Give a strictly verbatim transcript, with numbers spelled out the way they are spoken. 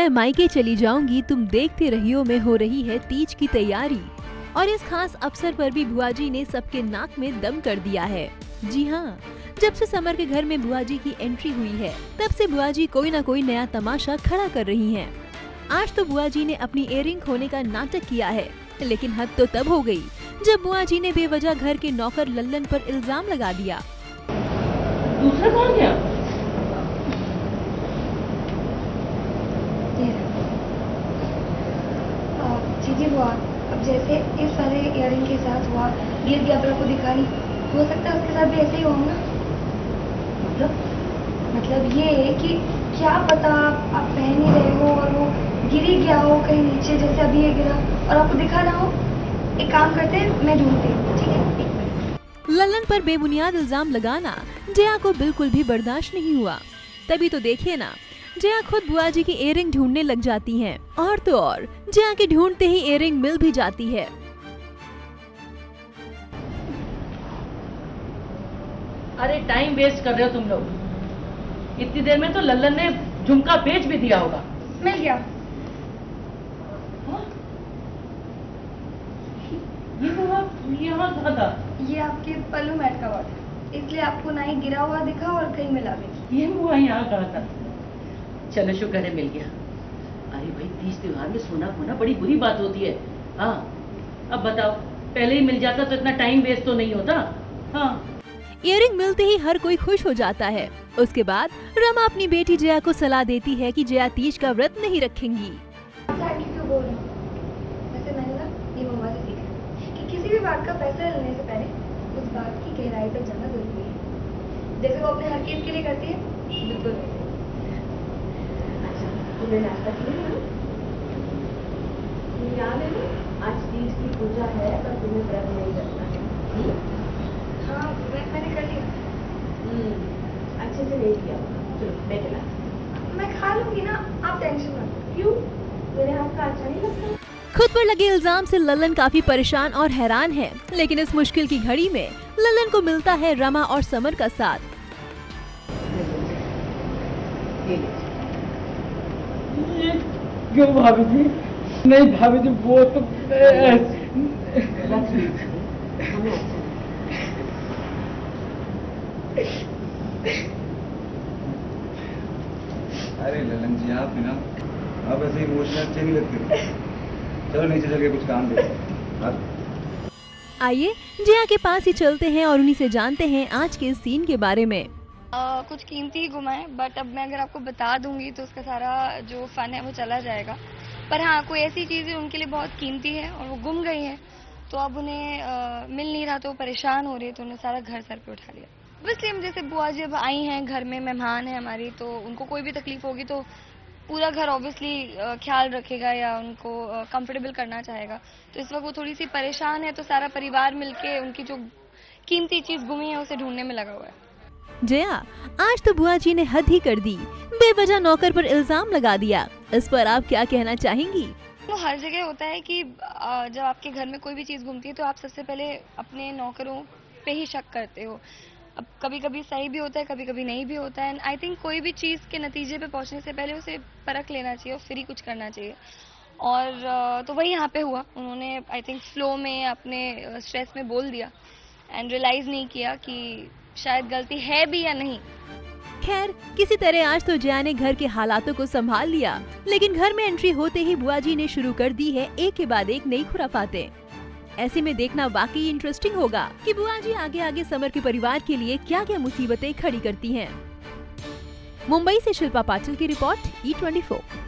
मैं मायके चली जाऊंगी, तुम देखते रहियो में हो रही है तीज की तैयारी। और इस खास अवसर पर भी बुआ जी ने सबके नाक में दम कर दिया है। जी हाँ, जब से समर के घर में बुआ जी की एंट्री हुई है, तब से बुआ जी कोई ना कोई नया तमाशा खड़ा कर रही हैं। आज तो बुआ जी ने अपनी इयररिंग खोने का नाटक किया है, लेकिन हद तो तब हो गई जब बुआ जी ने बेवजह घर के नौकर लल्लन पर इल्जाम लगा दिया। दूसरा कौन गया? जी बुआ, अब जैसे इस वाले इयररिंग के साथ हुआ, गिर गया पर आपको दिखा नहीं, हो सकता है उसके साथ भी ऐसे ही होगा। मतलब मतलब ये है कि क्या पता आप पहन ही रहे हो और वो गिर ही गया हो कहीं नीचे, जैसे अभी ये गिरा और आपको दिखा ना हो। एक काम करते हैं, मैं ढूंढती हूँ, ठीक है? एक मिनट। लल्लन पर बेबुनियाद इल्जाम लगाना जया को बिल्कुल भी बर्दाश्त नहीं हुआ। तभी तो देखिए ना, जया खुद बुआ जी की इयररिंग ढूंढने लग जाती हैं। और तो और जया के ढूंढते ही इयररिंग मिल भी जाती है। अरे टाइम वेस्ट कर रहे हो तुम लोग। इतनी देर में तो लल्लन ने झुमका बेच भी दिया होगा। मिल गया। हाँ? ये हुआ, यहाँ कहाँ था? ये आपके पल्लू मैट का हुआ था, इसलिए आपको ना ही गिरा हुआ दिखा और कहीं मिला भी। ये हुआ यहाँ कहाँ था? चलो शुक्र है मिल गया। अरे भाई, तीज त्योहार में सोना खोना बड़ी बुरी बात होती है। हाँ, अब बताओ, पहले ही मिल जाता तो इतना टाइम वेस्ट तो नहीं होता। हाँ, इयररिंग मिलते ही हर कोई खुश हो जाता है। उसके बाद रमा अपनी बेटी जया को सलाह देती है कि जया तीज का व्रत नहीं रखेंगी। क्यों बोल रही हूँ? वैसे मैंने ना ये मम्मा से सीखा कि किसी भी बात का फैसला लेने से पहले उस बात की गहराई तक जाना जरूरी है। जैसे वो अपने हर चीज के लिए करती है, बिल्कुल। अच्छा, तुमने नाश्ता किया? याद है ना, आज तीज की पूजा है पर तुम्हें व्रत नहीं रखना है। हाँ, मैंने कर लिया। अच्छे से नहीं किया। चलो मैं खिला, मैं खा लूंगी ना, आप टेंशन मत लो। क्यों? मेरे हाथ का अच्छा नहीं लगता? खुद पर लगे इल्जाम से लल्लन काफी परेशान और हैरान है, लेकिन इस मुश्किल की घड़ी में लल्लन को मिलता है रमा और समर का साथ। क्यों भाभी जी? नहीं भाभी जी, वो तो अरे ललन जी, आप ना आप ऐसे इमोशनल अच्छे नहीं लगते। चलो नीचे चल के कुछ काम देखो। आइए जया के पास ही चलते हैं और उन्हीं से जानते हैं आज के सीन के बारे में। आ, कुछ कीमती ही गुमा है, बट अब मैं अगर आपको बता दूंगी तो उसका सारा जो फन है वो चला जाएगा। पर हाँ, कोई ऐसी चीज़ें उनके लिए बहुत कीमती है और वो गुम गई हैं, तो अब उन्हें आ, मिल नहीं रहा, तो परेशान हो रही है, तो उन्हें सारा घर सर पे उठा लिया। इसलिए हम जैसे बुआ जी अब आई हैं, घर में मेहमान है हमारी, तो उनको कोई भी तकलीफ होगी तो पूरा घर ऑब्वियसली ख्याल रखेगा या उनको कंफर्टेबल करना चाहेगा। तो इस वक्त वो थोड़ी सी परेशान है, तो सारा परिवार मिलके उनकी जो कीमती चीज गुमी है उसे ढूंढने में लगा हुआ है। जया, आज तो बुआ जी ने हद ही कर दी, बेवजह नौकर पर इल्जाम लगा दिया। इस पर आप क्या कहना चाहेंगी? तो हर जगह होता है कि जब आपके घर में कोई भी चीज घूमती है तो आप सबसे पहले अपने नौकरों पे ही शक करते हो। अब कभी कभी सही भी होता है, कभी कभी नहीं भी होता है। एंड आई थिंक कोई भी चीज के नतीजे पे पहुंचने से पहले उसे परख लेना चाहिए और फिर ही कुछ करना चाहिए। और तो वही यहाँ पे हुआ, उन्होंने आई थिंक फ्लो में अपने स्ट्रेस में बोल दिया एंड रियलाइज नहीं किया कि शायद गलती है भी या नहीं। खैर, किसी तरह आज तो जया ने घर के हालातों को संभाल लिया, लेकिन घर में एंट्री होते ही बुआ जी ने शुरू कर दी है एक के बाद एक नई खुराफातें। ऐसे में देखना वाकई इंटरेस्टिंग होगा कि बुआ जी आगे आगे समर के परिवार के लिए क्या क्या मुसीबतें खड़ी करती हैं। मुंबई से शिल्पा पाटिल की रिपोर्ट, ई ट्वेंटी फोर।